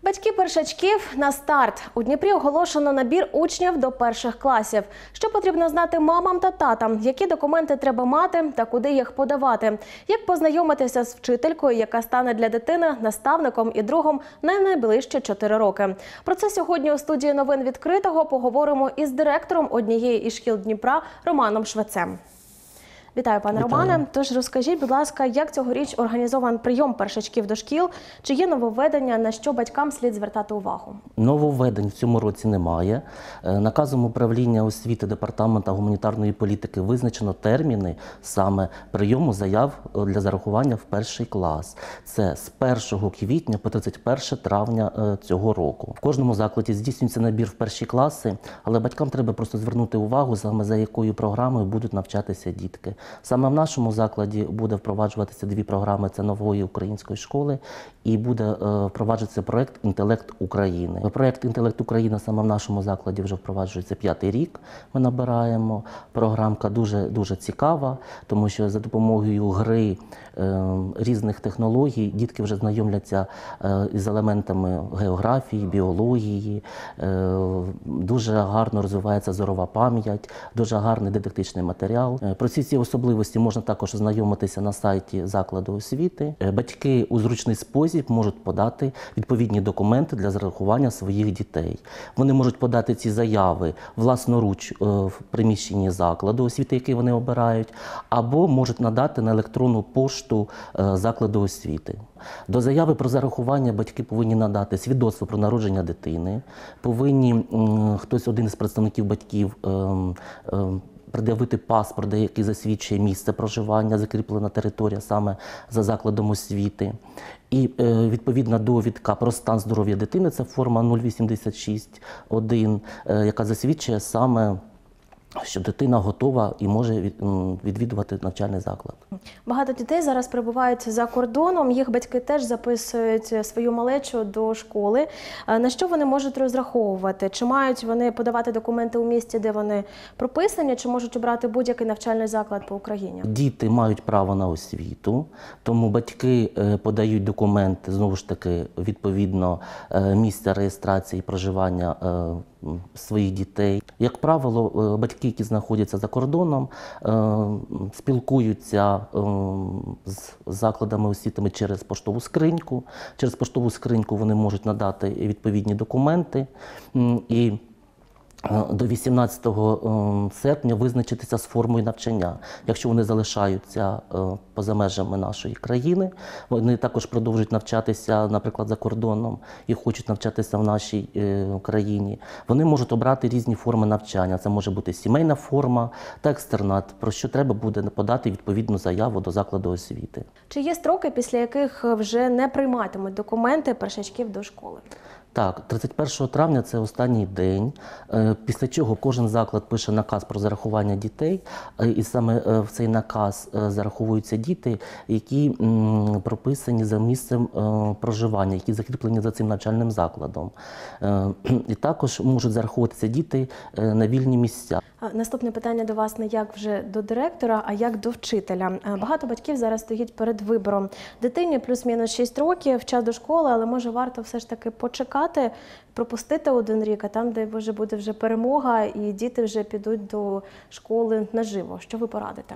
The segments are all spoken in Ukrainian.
Батьки першачків на старт. У Дніпрі оголошено набір учнів до перших класів. Що потрібно знати мамам та татам, які документи треба мати та куди їх подавати, як познайомитися з вчителькою, яка стане для дитини наставником і другом на найближчі 4 роки. Про це сьогодні у студії новин «Відкритого» поговоримо із директором однієї із шкіл Дніпра Романом Швецем. Вітаю, пане Романе. Тож розкажіть, будь ласка, як цьогоріч організований прийом першачків до шкіл? Чи є нововведення, на що батькам слід звертати увагу? Нововведень в цьому році немає. Наказом управління освіти Департаменту гуманітарної політики визначено терміни саме прийому заяв для зарахування в перший клас. Це з 1 квітня по 31 травня цього року. В кожному закладі здійснюється набір в перші класи, але батькам треба просто звернути увагу, саме за якою програмою будуть навчатися дітки. Саме в нашому закладі буде впроваджуватися 2 програми – це нової української школи і буде впроваджуватися проєкт «Інтелект України». Проєкт «Інтелект України» саме в нашому закладі вже впроваджується 5-й рік. Ми набираємо. Програмка дуже цікава, тому що за допомогою гри різних технологій дітки вже знайомляться із елементами географії, біології, дуже гарно розвивається зорова пам'ять, дуже гарний дидактичний матеріал. Про ці особливості можна також ознайомитися на сайті закладу освіти. Батьки у зручний спосіб можуть подати відповідні документи для зарахування своїх дітей. Вони можуть подати ці заяви власноруч в приміщенні закладу освіти, який вони обирають, або можуть надати на електронну пошту закладу освіти. До заяви про зарахування батьки повинні надати свідоцтво про народження дитини, повинні хтось один із представників батьків пред'явити паспорт, який засвідчує місце проживання, закріплена територія саме за закладом освіти. І відповідна довідка про стан здоров'я дитини, це форма 086-1, яка засвідчує саме, що дитина готова і може відвідувати навчальний заклад. Багато дітей зараз перебувають за кордоном, їх батьки теж записують свою малечу до школи. На що вони можуть розраховувати? Чи мають вони подавати документи у місті, де вони прописані, чи можуть обрати будь-який навчальний заклад по Україні? Діти мають право на освіту, тому батьки подають документи, знову ж таки, відповідно місця реєстрації і проживання своїх дітей. Як правило, батьки, які знаходяться за кордоном, спілкуються з закладами освіти через поштову скриньку. Через поштову скриньку вони можуть надати відповідні документи і до 18 серпня визначитися з формою навчання. Якщо вони залишаються поза межами нашої країни, вони також продовжують навчатися, наприклад, за кордоном і хочуть навчатися в нашій країні, вони можуть обрати різні форми навчання. Це може бути сімейна форма та екстернат, про що треба буде подати відповідну заяву до закладу освіти. Чи є строки, після яких вже не прийматимуть документи першачків до школи? Так, 31 травня – це останній день, після чого кожен заклад пише наказ про зарахування дітей, і саме в цей наказ зараховуються діти, які прописані за місцем проживання, які закріплені за цим навчальним закладом. І також можуть зараховуватися діти на вільні місця. Наступне питання до вас не як вже до директора, а як до вчителя. Багато батьків зараз стоять перед вибором. Дитині плюс-мінус 6 років, час до школи, але може варто все ж таки почекати, пропустити 1 рік, а там, де буде вже перемога, і діти вже підуть до школи наживо. Що ви порадите?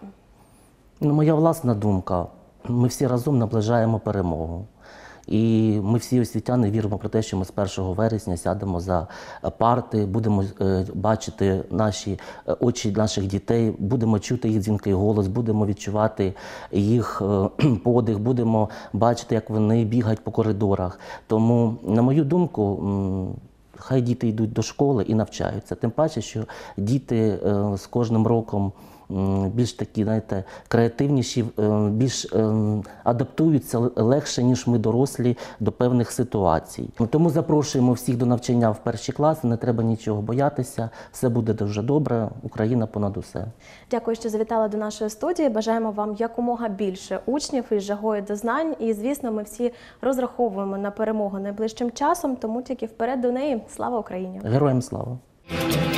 Моя власна думка. Ми всі разом наближаємо перемогу. І ми всі освітяни віримо про те, що ми з 1 вересня сядемо за парти, будемо бачити очі наших дітей, будемо чути їх дзвінкий голос, будемо відчувати їх подих, будемо бачити, як вони бігають по коридорах. Тому, на мою думку, хай діти йдуть до школи і навчаються. Тим паче, що діти з кожним роком більш такі, знаєте, креативніші, більш адаптуються легше, ніж ми дорослі до певних ситуацій. Тому запрошуємо всіх до навчання в перші класи, не треба нічого боятися, все буде дуже добре, Україна понад усе. Дякую, що завітали до нашої студії, бажаємо вам якомога більше учнів із жагою до знань і, звісно, ми всі розраховуємо на перемогу найближчим часом, тому тільки вперед до неї. Слава Україні! Героям слава!